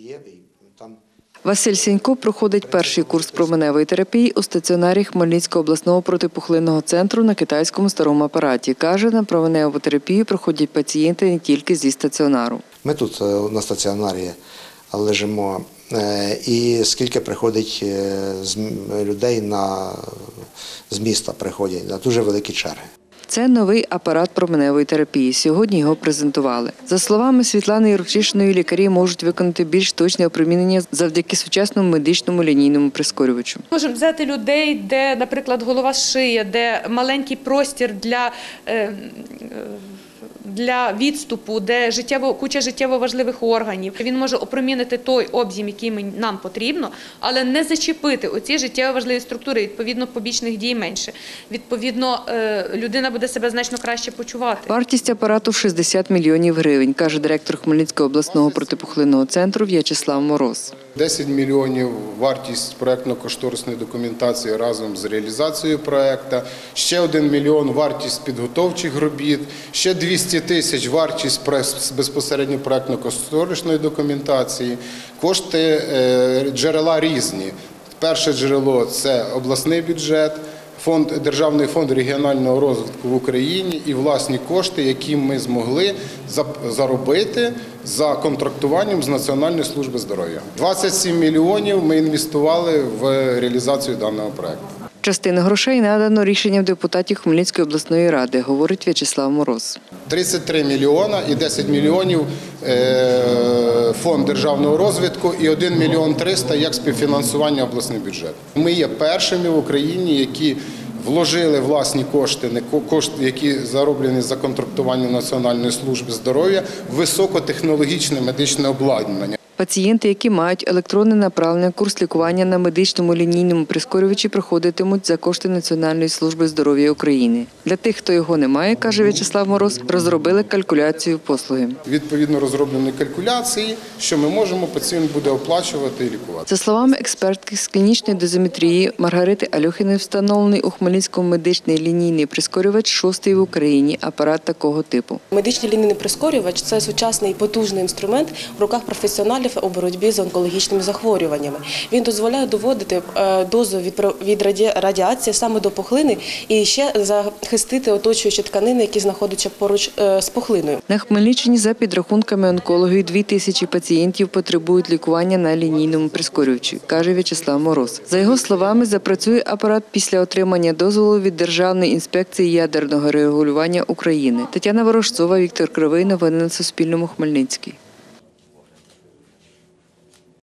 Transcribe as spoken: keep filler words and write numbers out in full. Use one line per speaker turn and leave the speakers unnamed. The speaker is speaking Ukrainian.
дієвий. Там
Василь Сінько проходить перший курс променевої терапії у стаціонарі Хмельницького обласного протипухлинного центру на китайському старому апараті. Каже, на променеву терапію проходять пацієнти не тільки зі стаціонару.
Ми тут на стаціонарі лежимо, і скільки приходить людей на, з міста, приходять, на дуже великі черги.
Це новий апарат променевої терапії. Сьогодні його презентували. За словами Світлани Юрчишиної, лікарі можуть виконати більш точне опромінення завдяки сучасному медичному лінійному прискорювачу.
Можемо взяти людей, де, наприклад, голова шия, де маленький простір для, для відступу, де життєво, куча життєво важливих органів. Він може опромінити той об'єм, який нам потрібно, але не зачепити оці життєво важливі структури. Відповідно, побічних дій менше. Відповідно, людина буде себе значно краще почувати.
Вартість апарату – шістдесят мільйонів гривень, каже директор Хмельницького обласного протипухлинного центру В'ячеслав Мороз.
десять мільйонів вартість проєктно-кошторисної документації разом з реалізацією проєкту, ще один мільйон вартість підготовчих робіт, ще двісті тисяч вартість безпосередньо проєктно-кошторисної документації. Кошти джерела різні. Перше джерело – це обласний бюджет, фонд, Державний фонд регіонального розвитку в Україні і власні кошти, які ми змогли заробити за контрактуванням з Національної служби здоров'я. двадцять сім мільйонів ми інвестували в реалізацію даного проєкту.
Частину грошей надано рішенням депутатів Хмельницької обласної ради, говорить В'ячеслав Мороз.
тридцять три мільйона і десять мільйонів фонд державного розвитку і один мільйон триста як співфінансування обласний бюджет. Ми є першими в Україні, які вложили власні кошти, кошти, які зароблені за контрактуванням Національної служби здоров'я, в високотехнологічне медичне обладнання.
Пацієнти, які мають електронне направлення, курс лікування на медичному лінійному прискорювачі проходитимуть за кошти Національної служби здоров'я України. Для тих, хто його не має, каже В'ячеслав Мороз, розробили калькуляцію послуги.
Відповідно розроблені калькуляції, що ми можемо, пацієнт буде оплачувати і лікувати.
За словами експертки з клінічної дозиметрії Маргарити Альохіної, встановлений у Хмельницькому медичний лінійний прискорювач шостий в Україні апарат такого типу.
Медичний лінійний прискорювач – це сучасний потужний інструмент в руках професіоналів у боротьбі з онкологічними захворюваннями. Він дозволяє доводити дозу від радіації саме до пухлини і ще захистити оточуючі тканини, які знаходяться поруч з пухлиною.
На Хмельниччині, за підрахунками онкологів, дві тисячі пацієнтів потребують лікування на лінійному прискорювачі, каже В'ячеслав Мороз. За його словами, запрацює апарат після отримання дозволу від Державної інспекції ядерного регулювання України. Тетяна Ворожцова, Віктор Кривий. Новини на Суспільному. Хмельницький.